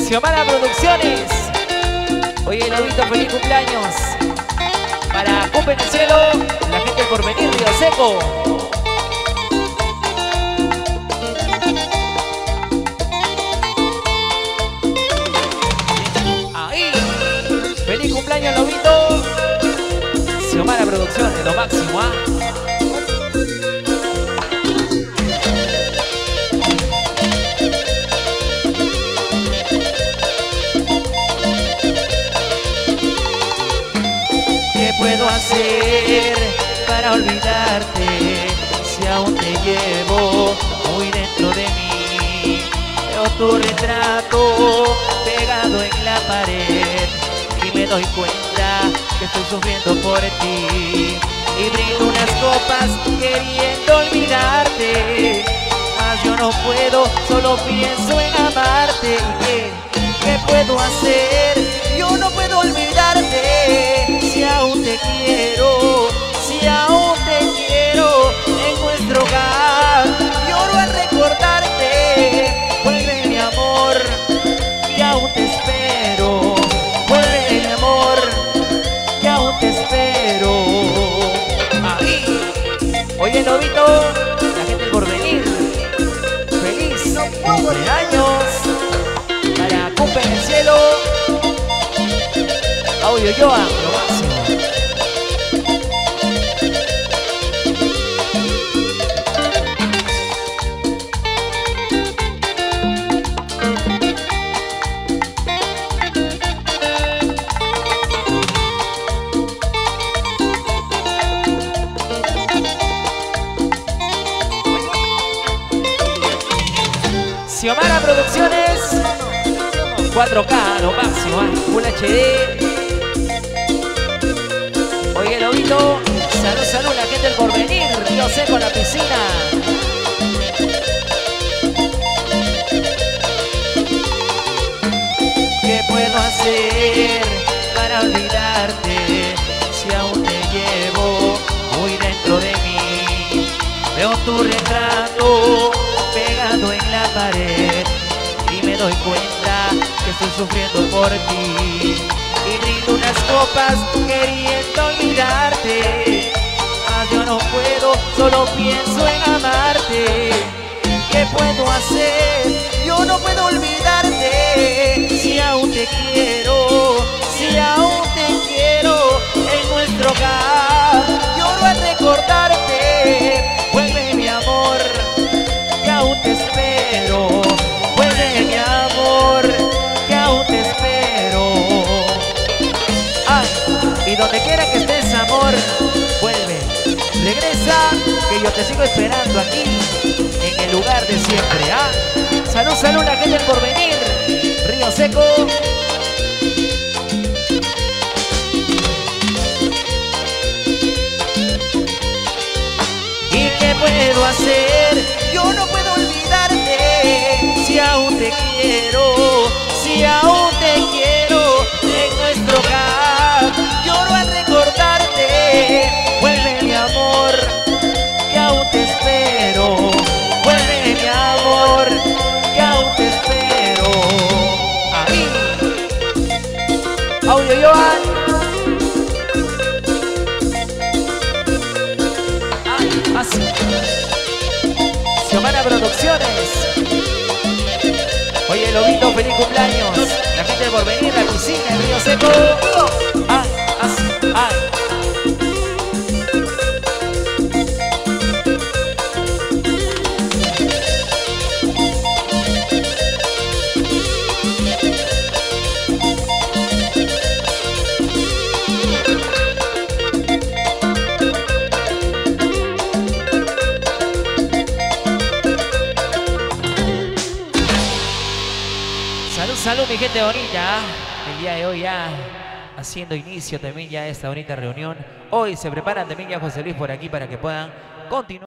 Xiomara Producciones. Oye, Lobito, feliz cumpleaños. Para Cupe en el Cielo, la gente del Porvenir, Río Seco. Ahí. Feliz cumpleaños, Lobito. Xiomara Producciones, lo máximo, ¿ah? ¿Qué puedo hacer para olvidarte si aún te llevo muy dentro de mí? Veo tu retrato pegado en la pared y me doy cuenta que estoy sufriendo por ti. Y brindo unas copas queriendo olvidarte, mas yo no puedo, solo pienso en amarte. ¿Qué puedo hacer? Yo no puedo olvidarte. Si aún te quiero, si aún te quiero, en nuestro hogar lloro al recordarte. Vuelve mi amor, que aún te espero. Vuelve mi amor, que aún te espero. Ahí. Oye, Lobito, la gente del Porvenir, feliz cumpleaños para Cupe en el Cielo. Audio Yoa, lo máximo. Xiomara Producciones, 4K, lo máximo, Full HD. Oye, Lobito, salud, salud, la gente del Porvenir, Río Seco, la piscina. ¿Qué puedo hacer para olvidarte si aún te llevo muy dentro de mí? Veo tu retrato pegado en la pared y me doy cuenta que estoy sufriendo por ti. Y brindo unas copas queriendo olvidarte, mas yo no puedo, solo pienso en amarte. ¿Qué puedo hacer? Yo no puedo olvidarte. Si aún te quiero, si aún te quiero, en nuestro hogar lloro al recordarte. Vuelve mi amor, que aún te espero. Vuelve mi amor, que aún te espero. Y donde quiera que estés, amor, vuelve, regresa, que yo te sigo esperando aquí, en el lugar de siempre, ¿ah? Salud, salud, la gente del Porvenir, Río Seco. ¿Y qué puedo hacer? Yo no puedo olvidarte. Si aún te quiero, si aún te quiero, en nuestro hogar lloro al recordarte. Vuelve mi amor, que aún te espero. Vuelve mi amor, que aún te espero. Ahí. Audio Joan. Ay, así. Xiomara Producciones. Oye, Lobito, feliz cumpleaños. La gente del Porvenir, la piscina, el Río Seco. Ay, así, ay. Salud, salud, mi gente bonita. El día de hoy ya haciendo inicio también ya esta bonita reunión. Hoy se preparan también ya José Luis por aquí para que puedan continuar.